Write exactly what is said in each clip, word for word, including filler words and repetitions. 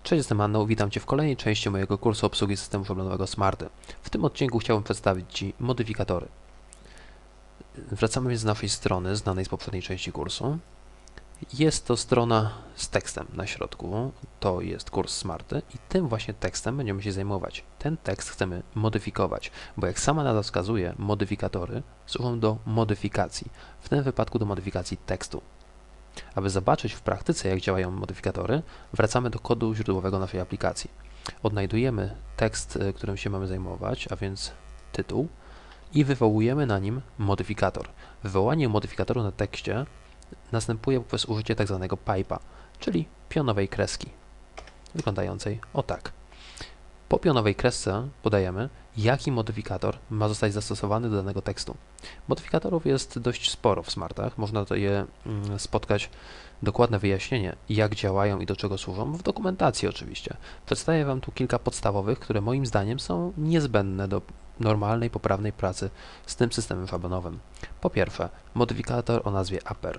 Cześć, jestem Anną, witam Cię w kolejnej części mojego kursu obsługi systemu szablonowego Smarty. W tym odcinku chciałbym przedstawić Ci modyfikatory. Wracamy więc do naszej strony, znanej z poprzedniej części kursu. Jest to strona z tekstem na środku, to jest kurs Smarty i tym właśnie tekstem będziemy się zajmować. Ten tekst chcemy modyfikować, bo jak sama nazwa wskazuje, modyfikatory służą do modyfikacji, w tym wypadku do modyfikacji tekstu. Aby zobaczyć w praktyce, jak działają modyfikatory, wracamy do kodu źródłowego naszej aplikacji. Odnajdujemy tekst, którym się mamy zajmować, a więc tytuł, i wywołujemy na nim modyfikator. Wywołanie modyfikatoru na tekście następuje poprzez użycie tak zwanego pipe'a, czyli pionowej kreski, wyglądającej o tak. Po pionowej kresce podajemy, jaki modyfikator ma zostać zastosowany do danego tekstu. Modyfikatorów jest dość sporo w Smartach, można je spotkać dokładne wyjaśnienie, jak działają i do czego służą, w dokumentacji oczywiście. Przedstawię Wam tu kilka podstawowych, które moim zdaniem są niezbędne do normalnej, poprawnej pracy z tym systemem szablonowym. Po pierwsze, modyfikator o nazwie upper.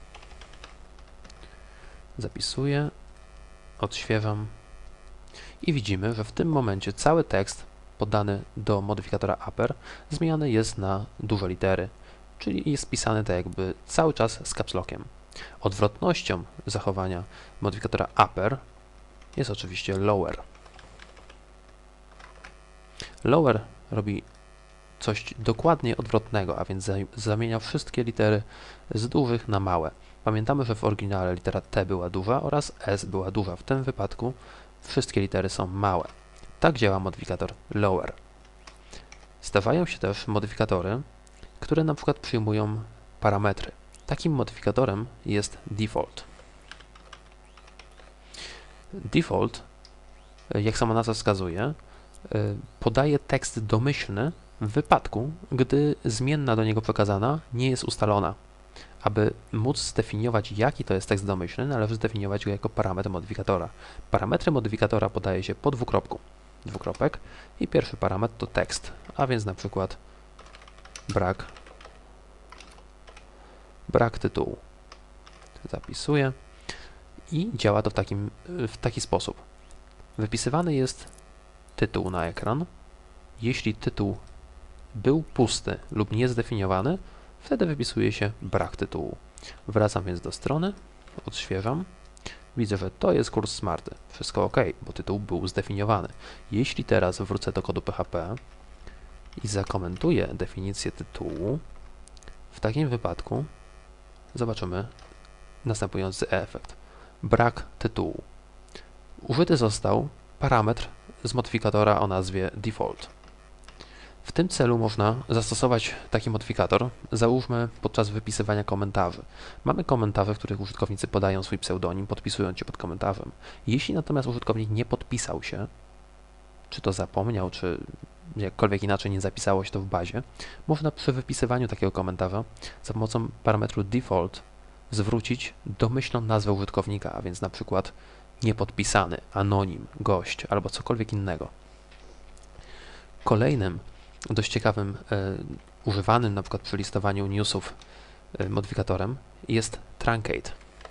Zapisuję, odświeżam i widzimy, że w tym momencie cały tekst podany do modyfikatora upper zmieniany jest na duże litery, czyli jest pisany tak jakby cały czas z caps lockiem. Odwrotnością zachowania modyfikatora upper jest oczywiście lower. Lower robi coś dokładnie odwrotnego, a więc zamienia wszystkie litery z dużych na małe. Pamiętamy, że w oryginale litera T była duża oraz S była duża. W tym wypadku wszystkie litery są małe. Tak działa modyfikator lower. Zdarzają się też modyfikatory, które na przykład przyjmują parametry. Takim modyfikatorem jest default. Default, jak sama nazwa wskazuje, podaje tekst domyślny w wypadku, gdy zmienna do niego przekazana nie jest ustalona. Aby móc zdefiniować, jaki to jest tekst domyślny, należy zdefiniować go jako parametr modyfikatora. Parametry modyfikatora podaje się po dwukropku. Dwukropek i pierwszy parametr to tekst, a więc na przykład brak, brak tytułu. Zapisuję i działa to w, takim, w taki sposób. Wypisywany jest tytuł na ekran. Jeśli tytuł był pusty lub niezdefiniowany, wtedy wypisuje się brak tytułu. Wracam więc do strony, odświeżam. Widzę, że to jest kurs Smarty. Wszystko ok, bo tytuł był zdefiniowany. Jeśli teraz wrócę do kodu P H P i zakomentuję definicję tytułu, w takim wypadku zobaczymy następujący efekt. Brak tytułu. Użyty został parametr z modyfikatora o nazwie default. W tym celu można zastosować taki modyfikator, załóżmy podczas wypisywania komentarzy. Mamy komentarze, w których użytkownicy podają swój pseudonim, podpisując się pod komentarzem. Jeśli natomiast użytkownik nie podpisał się, czy to zapomniał, czy jakkolwiek inaczej nie zapisało się to w bazie, można przy wypisywaniu takiego komentarza za pomocą parametru default zwrócić domyślną nazwę użytkownika, a więc na przykład niepodpisany, anonim, gość albo cokolwiek innego. Kolejnym dość ciekawym, e, używanym na przykład przy listowaniu newsów e, modyfikatorem jest truncate.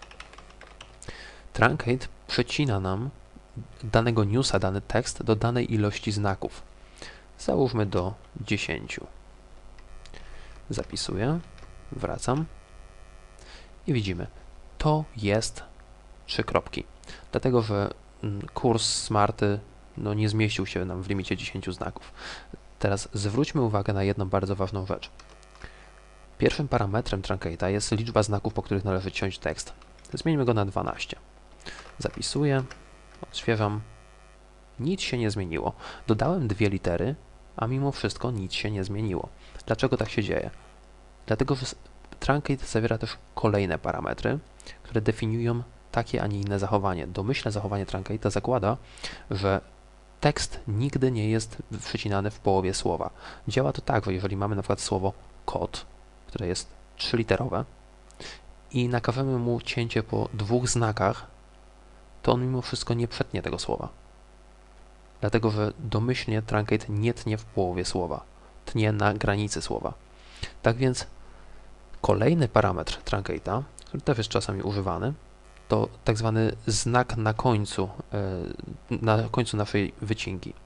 Truncate przecina nam danego newsa, dany tekst do danej ilości znaków. Załóżmy do dziesięciu. Zapisuję, wracam i widzimy, to jest trzy kropki. Dlatego, że kurs Smarty no, nie zmieścił się nam w limicie dziesięciu znaków. Teraz zwróćmy uwagę na jedną bardzo ważną rzecz. Pierwszym parametrem truncate'a jest liczba znaków, po których należy ciąć tekst. Zmieńmy go na dwanaście. Zapisuję, odświeżam. Nic się nie zmieniło. Dodałem dwie litery, a mimo wszystko nic się nie zmieniło. Dlaczego tak się dzieje? Dlatego, że truncate zawiera też kolejne parametry, które definiują takie, a nie inne zachowanie. Domyślne zachowanie truncate'a zakłada, że tekst nigdy nie jest przecinany w połowie słowa. Działa to tak, że jeżeli mamy na przykład słowo kod, które jest trzyliterowe i nakażemy mu cięcie po dwóch znakach, to on mimo wszystko nie przetnie tego słowa. Dlatego, że domyślnie truncate nie tnie w połowie słowa, tnie na granicy słowa. Tak więc kolejny parametr truncate'a, który też jest czasami używany, to tak zwany znak na końcu, na końcu naszej wycinki.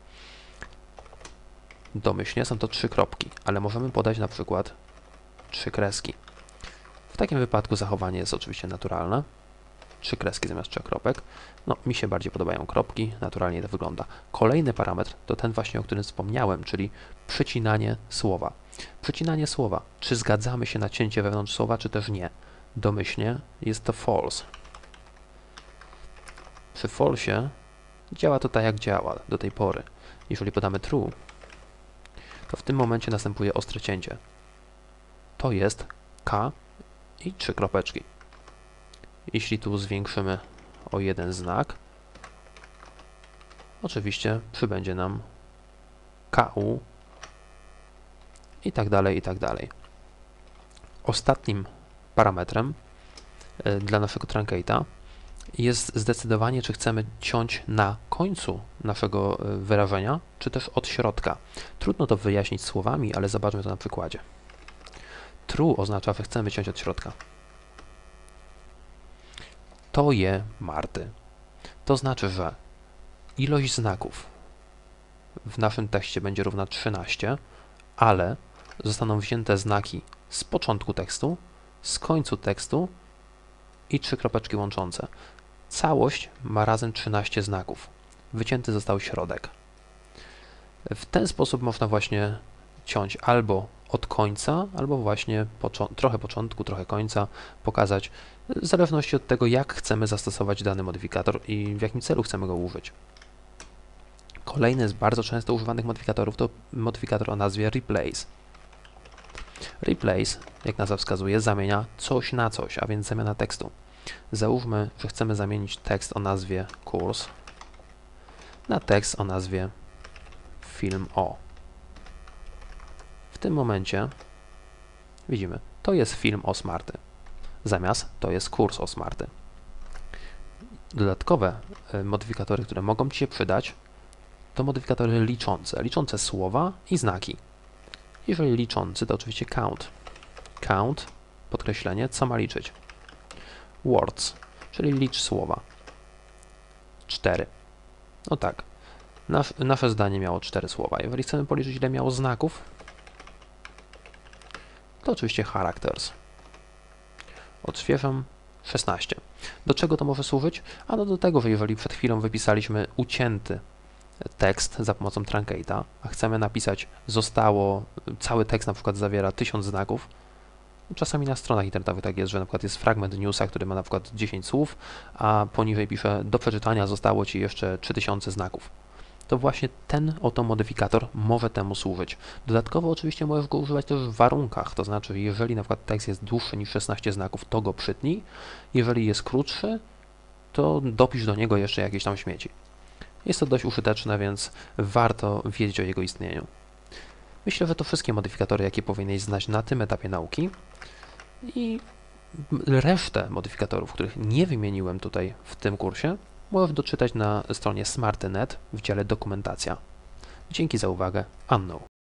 Domyślnie są to trzy kropki, ale możemy podać na przykład trzy kreski. W takim wypadku zachowanie jest oczywiście naturalne. Trzy kreski zamiast trzech kropek. No, mi się bardziej podobają kropki, naturalnie to wygląda. Kolejny parametr to ten właśnie, o którym wspomniałem, czyli przecinanie słowa. Przecinanie słowa. Czy zgadzamy się na cięcie wewnątrz słowa, czy też nie? Domyślnie jest to false. Przy false działa to tak, jak działa do tej pory. Jeżeli podamy true, to w tym momencie następuje ostre cięcie. To jest K i trzy kropeczki. Jeśli tu zwiększymy o jeden znak, oczywiście przybędzie nam K U i tak dalej, i tak dalej. Ostatnim parametrem y, dla naszego truncate'a jest zdecydowanie, czy chcemy ciąć na końcu naszego y, wyrażenia, czy też od środka. Trudno to wyjaśnić słowami, ale zobaczmy to na przykładzie. True oznacza, że chcemy ciąć od środka. To je Marty. To znaczy, że ilość znaków w naszym tekście będzie równa trzynaście, ale zostaną wzięte znaki z początku tekstu, z końcu tekstu i trzy kropeczki łączące. Całość ma razem trzynaście znaków. Wycięty został środek. W ten sposób można właśnie ciąć albo od końca, albo właśnie poczo- trochę początku, trochę końca, pokazać, w zależności od tego, jak chcemy zastosować dany modyfikator i w jakim celu chcemy go użyć. Kolejny z bardzo często używanych modyfikatorów to modyfikator o nazwie replace. Replace, jak nazwa wskazuje, zamienia coś na coś, a więc zamiana tekstu. Załóżmy, że chcemy zamienić tekst o nazwie kurs na tekst o nazwie film o. W tym momencie widzimy, to jest film o Smarty, zamiast to jest kurs o Smarty. Dodatkowe modyfikatory, które mogą Ci się przydać, to modyfikatory liczące, liczące słowa i znaki. Jeżeli liczący, to oczywiście count. Count, podkreślenie, co ma liczyć. Words, czyli licz słowa. cztery. No tak, Nasz, nasze zdanie miało cztery słowa. Jeżeli chcemy policzyć, ile miało znaków, to oczywiście characters. Odświeżam szesnaście. Do czego to może służyć? Ano do tego, że jeżeli przed chwilą wypisaliśmy ucięty tekst za pomocą truncate'a, a chcemy napisać zostało, cały tekst na przykład zawiera tysiąc znaków, czasami na stronach internetowych tak jest, że na przykład jest fragment newsa, który ma na przykład dziesięć słów, a poniżej pisze do przeczytania zostało Ci jeszcze trzy tysiące znaków. To właśnie ten oto modyfikator może temu służyć. Dodatkowo oczywiście możesz go używać też w warunkach, to znaczy jeżeli na przykład tekst jest dłuższy niż szesnaście znaków, to go przytnij, jeżeli jest krótszy, to dopisz do niego jeszcze jakieś tam śmieci. Jest to dość użyteczne, więc warto wiedzieć o jego istnieniu. Myślę, że to wszystkie modyfikatory, jakie powinieneś znać na tym etapie nauki i resztę modyfikatorów, których nie wymieniłem tutaj w tym kursie, możesz doczytać na stronie smarty kropka net w dziale dokumentacja. Dzięki za uwagę. Anno.